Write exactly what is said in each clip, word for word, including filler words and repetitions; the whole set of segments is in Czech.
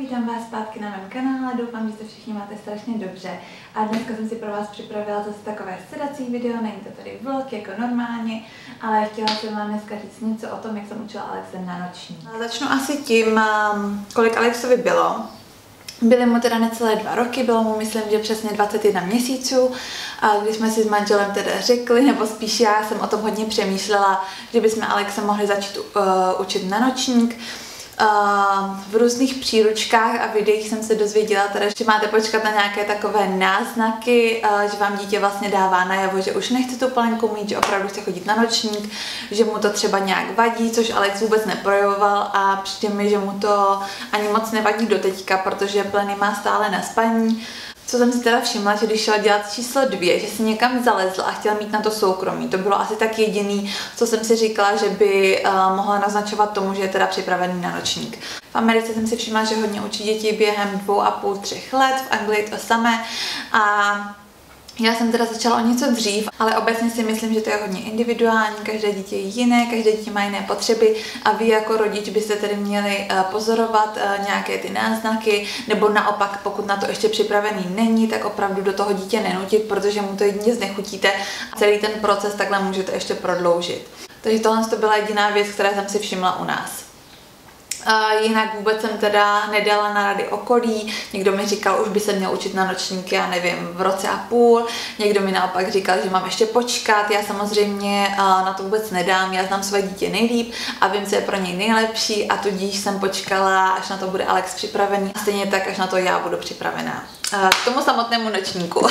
vítám vás zpátky na mém kanále, doufám, že se všichni máte strašně dobře. A dneska jsem si pro vás připravila zase takové sedací video, není to tady vlog jako normálně, ale chtěla jsem vám dneska říct něco o tom, jak jsem učila Alexe na noční. Začnu asi tím, kolik Alexovi bylo. Byly mu teda necelé dva roky, bylo mu myslím, že přesně dvacet jedna měsíců, a když jsme si s manželem teda řekli, nebo spíš já jsem o tom hodně přemýšlela, že bychom Alexe mohli začít uh, učit na nočník. Uh, v různých příručkách a videích jsem se dozvěděla teda, že máte počkat na nějaké takové náznaky, uh, že vám dítě vlastně dává najevo, že už nechce tu plenku mít, že opravdu chce chodit na nočník, že mu to třeba nějak vadí, což Alex vůbec neprojevoval a přijde mi, že mu to ani moc nevadí doteďka, protože pleny má stále na spaní. Co jsem si teda všimla, že když šel dělat číslo dvě, že si někam zalezl a chtěl mít na to soukromí. To bylo asi tak jediný, co jsem si říkala, že by uh, mohla naznačovat tomu, že je teda připravený na nočník. V Americe jsem si všimla, že hodně učí děti během dvou a půl, třech let, v Anglii to samé a já jsem teda začala o něco dřív, ale obecně si myslím, že to je hodně individuální, každé dítě je jiné, každé dítě má jiné potřeby a vy jako rodič byste tedy měli pozorovat nějaké ty náznaky, nebo naopak, pokud na to ještě připravený není, tak opravdu do toho dítě nenutit, protože mu to jedině znechutíte a celý ten proces takhle můžete ještě prodloužit. Takže tohle to byla jediná věc, která jsem si všimla u nás. Uh, jinak vůbec jsem teda nedala na rady okolí, někdo mi říkal, už by se měl učit na nočníky, já nevím, v roce a půl, někdo mi naopak říkal, že mám ještě počkat, já samozřejmě uh, na to vůbec nedám, já znám své dítě nejlíp a vím, co je pro něj nejlepší a tudíž jsem počkala, až na to bude Alex připravený a stejně tak, až na to já budu připravená. Uh, k tomu samotnému nočníku.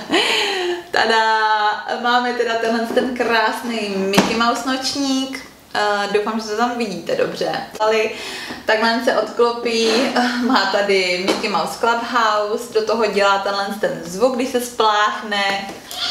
Tada, máme teda tenhle ten krásný Mickey Mouse nočník. Uh, doufám, že to tam vidíte dobře. Takhle se odklopí, uh, má tady Mickey Mouse Clubhouse, do toho dělá tenhle ten zvuk, když se spláchne,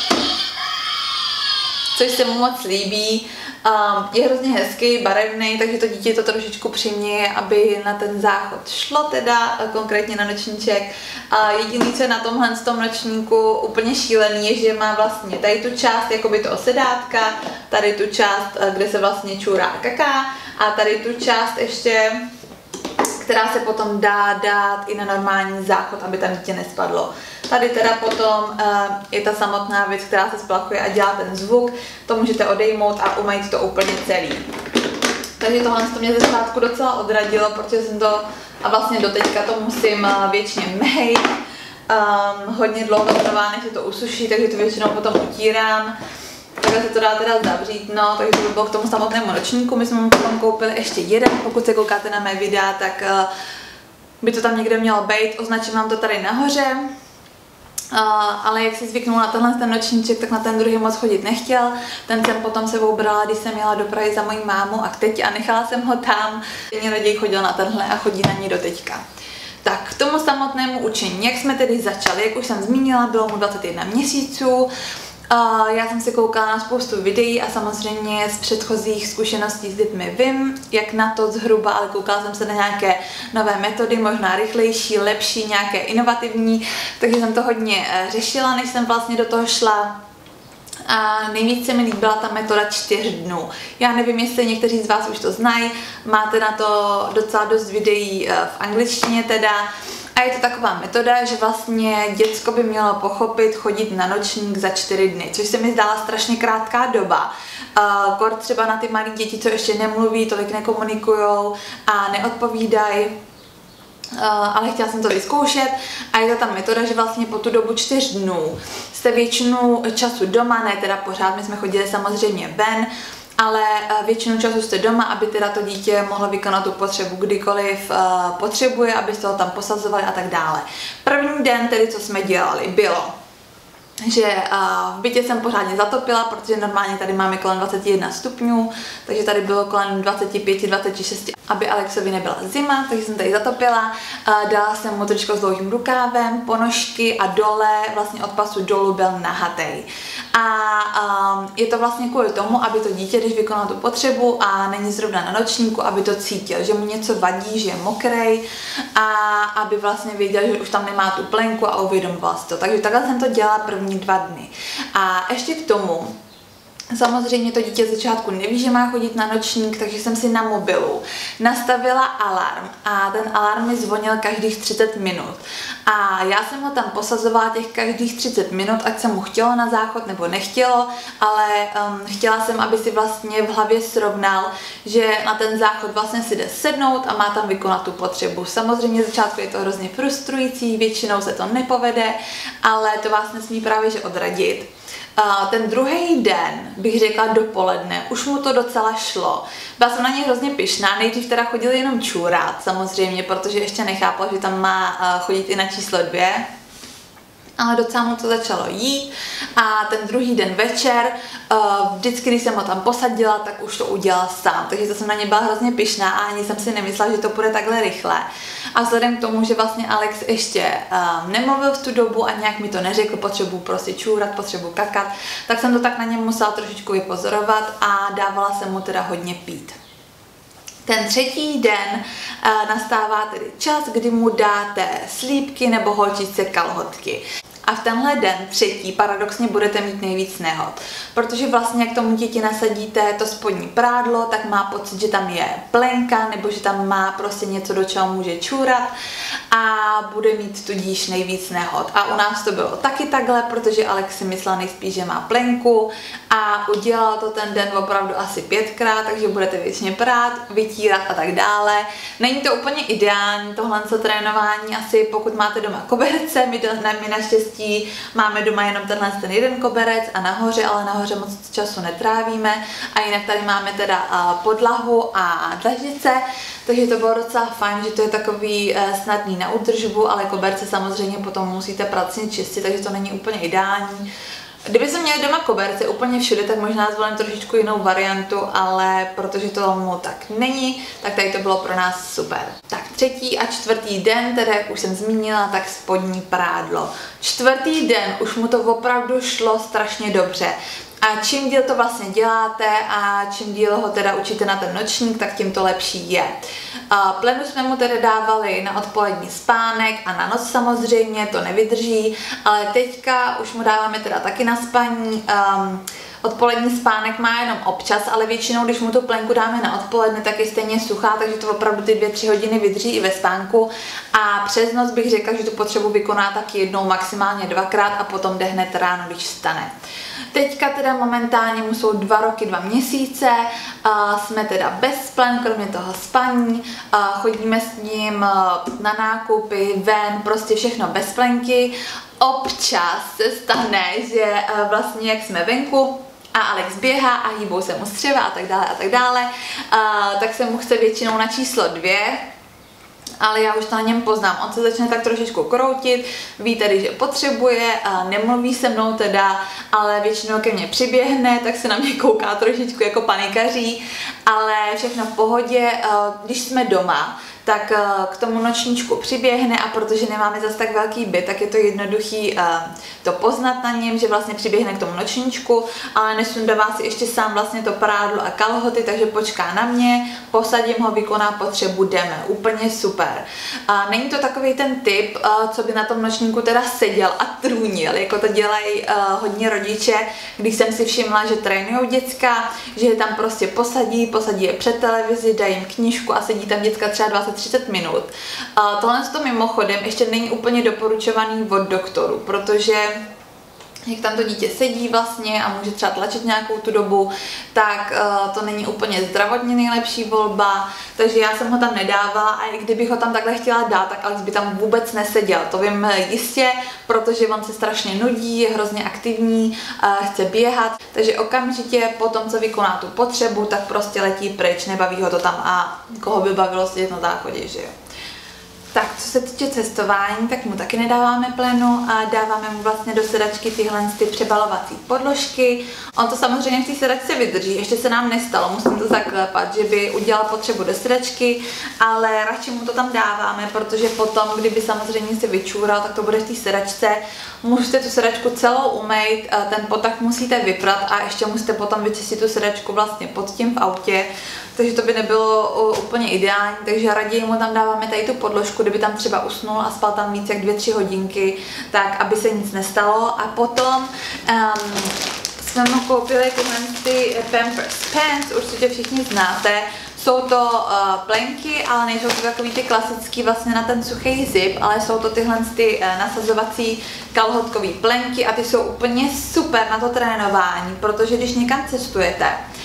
což se mu moc líbí. Um, je hrozně hezký, barevný, takže to dítě to trošičku přiměje, aby na ten záchod šlo teda, konkrétně na nočníček. A jediný, co je na tomhle tom nočníku úplně šílený, je, že má vlastně tady tu část jakoby toho sedátka, tady tu část, kde se vlastně čůrá a kaká a tady tu část ještě, která se potom dá dát i na normální záchod, aby tam dítě nespadlo. Tady teda potom uh, je ta samotná věc, která se splachuje a dělá ten zvuk. To můžete odejmout a umýt to úplně celý. Takže tohle to mě ze začátku docela odradilo, protože jsem to, a vlastně doteďka to musím uh, většině mejt. Um, hodně dlouho trvá, než se to usuší, takže to většinou potom utírám. Takhle se to dá teda zavřít, no, takže to by bylo k tomu samotnému nočníku. My jsme mu potom koupili ještě jeden, pokud se koukáte na mé videa, tak uh, by to tam někde mělo být, označím vám to tady nahoře. Uh, ale jak si zvyknul na tenhle ten nočníček, tak na ten druhý moc chodit nechtěl. Ten jsem potom sebou brala, když jsem jela do Prahy za mojí mámu a k teď a nechala jsem ho tam. Stejně raději chodil na tenhle a chodí na ní do teďka. Tak k tomu samotnému učení, jak jsme tedy začali, jak už jsem zmínila, bylo mu dvacet jedna měsíců. Uh, já jsem si koukala na spoustu videí a samozřejmě z předchozích zkušeností s dětmi vím, jak na to zhruba, ale koukala jsem se na nějaké nové metody, možná rychlejší, lepší, nějaké inovativní, takže jsem to hodně uh, řešila, než jsem vlastně do toho šla. A nejvíc se mi líbila ta metoda čtyř dnů. Já nevím, jestli někteří z vás už to znají, máte na to docela dost videí uh, v angličtině teda. A je to taková metoda, že vlastně děcko by mělo pochopit chodit na nočník za čtyři dny, což se mi zdála strašně krátká doba. Uh, kor třeba na ty malé děti, co ještě nemluví, tolik nekomunikujou a neodpovídají. Uh, ale chtěla jsem to vyzkoušet a je to ta metoda, že vlastně po tu dobu čtyř dnů jste většinu času doma, ne teda pořád, my jsme chodili samozřejmě ven, ale většinu času jste doma, aby teda to dítě mohlo vykonat tu potřebu kdykoliv uh, potřebuje, abyste ho tam posazovali a tak dále. První den tedy, co jsme dělali, bylo, že uh, v bytě jsem pořádně zatopila, protože normálně tady máme kolem dvacet jedna stupňů, takže tady bylo kolem dvacet pět dvacet šest, aby Alexovi nebyla zima, takže jsem tady zatopila. Uh, dala jsem mu tričko s dlouhým rukávem, ponožky a dole, vlastně od pasu dolů byl nahatej. A um, je to vlastně kvůli tomu, aby to dítě, když vykonalo tu potřebu a není zrovna na nočníku, aby to cítil, že mu něco vadí, že je mokrej a aby vlastně věděl, že už tam nemá tu plenku a uvědomoval si to. Takže takhle jsem to dělala první dva dny. A ještě k tomu Samozřejmě to dítě z začátku neví, že má chodit na nočník, takže jsem si na mobilu nastavila alarm a ten alarm mi zvonil každých třicet minut. A já jsem ho tam posazovala těch každých třicet minut, ať se mu chtělo na záchod nebo nechtělo, ale um, chtěla jsem, aby si vlastně v hlavě srovnal, že na ten záchod vlastně si jde sednout a má tam vykonat tu potřebu. Samozřejmě z začátku je to hrozně frustrující, většinou se to nepovede, ale to vás nesmí právě že odradit. Uh, ten druhý den, bych řekla dopoledne, už mu to docela šlo. Byla jsem na něj hrozně pyšná, nejdřív teda chodil jenom čůrat, samozřejmě, protože ještě nechápal, že tam má uh, chodit i na číslo dvě. Ale docela mu to začalo jít a ten druhý den večer, uh, vždycky, když jsem ho tam posadila, tak už to udělal sám, takže to jsem na ně byla hrozně pyšná a ani jsem si nemyslela, že to půjde takhle rychle. A vzhledem k tomu, že vlastně Alex ještě um, nemluvil v tu dobu a nějak mi to neřekl, potřebuji prostě čůrat, potřebuji kakat, tak jsem to tak na něm musela trošičku vypozorovat a dávala jsem mu teda hodně pít. Ten třetí den uh, nastává tedy čas, kdy mu dáte slípky nebo holčičce kalhotky. A v tenhle den, třetí, paradoxně budete mít nejvíc nehod. Protože vlastně, jak tomu děti nasadíte to spodní prádlo, tak má pocit, že tam je plenka, nebo že tam má prostě něco, do čeho může čůrat a bude mít tudíž nejvíc nehod. A u nás to bylo taky takhle, protože Alex si myslel nejspíš, že má plenku a udělal to ten den opravdu asi pětkrát, takže budete většině prát, vytírat a tak dále. Není to úplně ideální tohle trénování, asi pokud máte doma koberce, my, do, ne, my naštěstí máme doma jenom tenhle ten jeden koberec a nahoře, ale nahoře moc času netrávíme a jinak tady máme teda uh, podlahu a dlaždice, takže to bylo docela fajn, že to je takový uh, snadný na údržbu, ale koberce samozřejmě potom musíte pracně čistit, takže to není úplně ideální. Kdyby jsme měli doma koberce úplně všude, tak možná zvolím trošičku jinou variantu, ale protože tomu tak není, tak tady to bylo pro nás super. Tak třetí a čtvrtý den, tedy jak už jsem zmínila, tak spodní prádlo. Čtvrtý den už mu to opravdu šlo strašně dobře. A čím díl to vlastně děláte a čím díl ho teda učíte na ten nočník, tak tím to lepší je. Plenu jsme mu tedy dávali na odpolední spánek a na noc samozřejmě, to nevydrží, ale teďka už mu dáváme teda taky na spaní. Um, Odpolední spánek má jenom občas, ale většinou, když mu tu plenku dáme na odpoledne, tak je stejně suchá, takže to opravdu ty dvě, tři hodiny vydrží i ve spánku. A přes noc bych řekla, že tu potřebu vykoná taky jednou, maximálně dvakrát a potom jde hned ráno, když vstane. Teďka teda momentálně mu jsou dva roky, dva měsíce, a jsme teda bez plen, kromě toho spaní, a chodíme s ním na nákupy, ven, prostě všechno bez plenky. Občas se stane, že vlastně jak jsme venku a Alex běhá a hýbou se mu střeva a tak dále a tak dále, a tak se mu chce většinou na číslo dvě, ale já už to na něm poznám. On se začne tak trošičku kroutit, ví tedy, že potřebuje, a nemluví se mnou teda, ale většinou ke mně přiběhne, tak se na mě kouká trošičku jako panikaří, ale všechno v pohodě. Když jsme doma, tak k tomu nočníčku přiběhne a protože nemáme zase tak velký byt, tak je to jednoduchý to poznat na něm, že vlastně přiběhne k tomu nočníčku, ale nesundává si ještě sám vlastně to prádlo a kalhoty, takže počká na mě, posadím ho, vykoná potřebu, jdeme. Úplně super. A není to takový ten typ, co by na tom nočníku teda seděl a trůnil, jako to dělají hodně rodiče, když jsem si všimla, že trénujou děcka, že je tam prostě posadí, posadí je před televizi, dají jim knížku a sedí tam děcka třeba dvacet třicet minut. A tohle to mimochodem ještě není úplně doporučovaný od doktoru, protože jak tam to dítě sedí vlastně a může třeba tlačit nějakou tu dobu, tak uh, to není úplně zdravotně nejlepší volba, takže já jsem ho tam nedávala a i kdybych ho tam takhle chtěla dát, tak Alex by tam vůbec neseděl, to vím jistě, protože on se strašně nudí, je hrozně aktivní, uh, chce běhat, takže okamžitě po tom, co vykoná tu potřebu, tak prostě letí pryč, nebaví ho to tam a koho by bavilo sedět na záchodě, že jo. Tak, co se týče cestování, tak mu taky nedáváme plenu a dáváme mu vlastně do sedačky tyhle ty přebalovací podložky. On to samozřejmě v té sedačce vydrží, ještě se nám nestalo, musím to zaklepat, že by udělal potřebu do sedačky, ale radši mu to tam dáváme, protože potom, kdyby samozřejmě se vyčůral, tak to bude v té sedačce. Musíte tu sedačku celou umýt, ten potah musíte vyprat a ještě musíte potom vyčistit tu sedačku vlastně pod tím v autě, takže to by nebylo úplně ideální, takže raději mu tam dáváme tady tu podložku, kdyby tam třeba usnul a spal tam víc jak dvě, tři hodinky, tak aby se nic nestalo a potom um, jsme mu koupili tyhle ty Pampers Pants, určitě všichni znáte. Jsou to uh, plenky, ale nejsou to takový ty klasický vlastně na ten suchý zip, ale jsou to tyhle ty uh, nasazovací kalhotkový plenky a ty jsou úplně super na to trénování, protože když někam cestujete,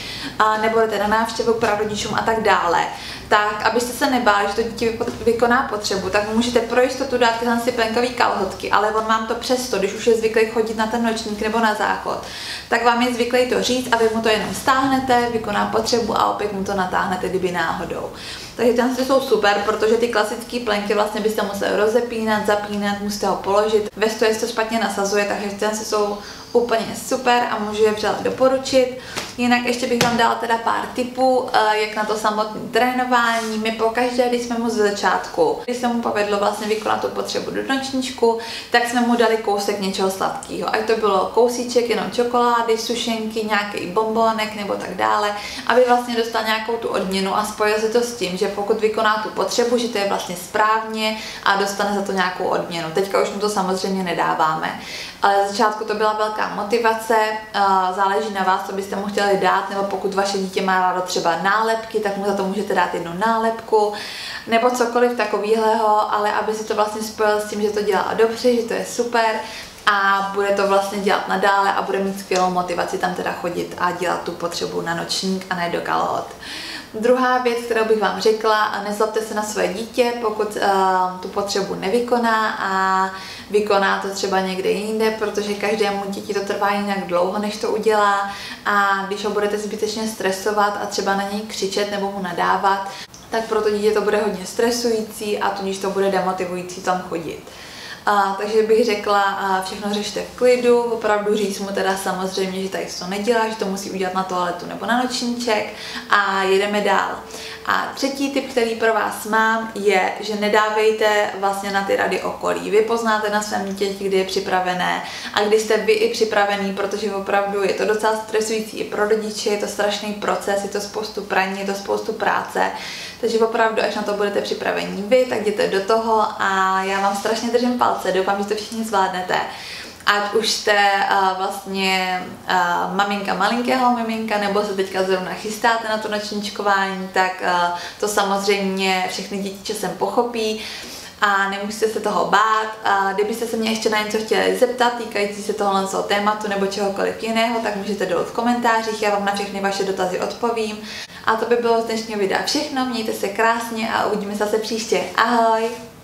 a nebo jdete na návštěvu k prarodičům a tak dále, tak abyste se nebáli, že to dítě vykoná potřebu, tak mu můžete pro jistotu dát tyhle si plenkový kalhotky, ale on vám to přesto, když už je zvyklý chodit na ten nočník nebo na záchod, tak vám je zvyklý to říct a vy mu to jenom stáhnete, vykoná potřebu a opět mu to natáhnete, kdyby náhodou. Takže tyhle jsou super, protože ty klasické plenky vlastně byste museli rozepínat, zapínat, musíte ho položit. Ve stoje se to špatně nasazuje, takže tyhle jsou úplně super a můžu je vřele doporučit. Jinak ještě bych vám dala teda pár tipů, jak na to samotné trénování. My pokaždé, když jsme mu ze začátku, když se mu povedlo vlastně vykonat tu potřebu do nočníčku, tak jsme mu dali kousek něčeho sladkého. Ať to bylo kousíček jenom čokolády, sušenky, nějaký bonbónek nebo tak dále, aby vlastně dostal nějakou tu odměnu a spojil se to s tím, že pokud vykoná tu potřebu, že to je vlastně správně a dostane za to nějakou odměnu. Teďka už mu to samozřejmě nedáváme. Ale z začátku to byla velká motivace, záleží na vás, co byste mu chtěli dát, nebo pokud vaše dítě má rádo třeba nálepky, tak mu za to můžete dát jednu nálepku, nebo cokoliv takového, ale aby si to vlastně spojil s tím, že to dělá dobře, že to je super a bude to vlastně dělat nadále a bude mít skvělou motivaci tam teda chodit a dělat tu potřebu na nočník a ne do kalhot. Druhá věc, kterou bych vám řekla, nezlobte se na své dítě, pokud uh, tu potřebu nevykoná a vykoná to třeba někde jinde, protože každému dítě to trvá jinak dlouho, než to udělá a když ho budete zbytečně stresovat a třeba na něj křičet nebo mu nadávat, tak pro to dítě to bude hodně stresující a tudíž to bude demotivující tam chodit. A, takže bych řekla, a všechno řešte v klidu, opravdu říct mu teda samozřejmě, že tady to nedělá, že to musí udělat na toaletu nebo na nočníček a jedeme dál. A třetí tip, který pro vás mám, je, že nedávejte vlastně na ty rady okolí. Vy poznáte na svém dítěti, kdy je připravené a kdy jste vy i připravený, protože opravdu je to docela stresující i pro rodiče, je to strašný proces, je to spoustu praní, je to spoustu práce. Takže opravdu, až na to budete připravení vy, tak jděte do toho a já vám strašně držím palce, doufám, že to všichni zvládnete. Ať už jste uh, vlastně uh, maminka malinkého miminka, nebo se teďka zrovna chystáte na to nočníčkování, tak uh, to samozřejmě všechny děti časem pochopí a nemusíte se toho bát. A kdybyste se mě ještě na něco chtěli zeptat týkající se tohohle tématu nebo čehokoliv jiného, tak můžete dolů v komentářích, já vám na všechny vaše dotazy odpovím. A to by bylo z dnešního videa všechno, mějte se krásně a uvidíme se zase příště. Ahoj!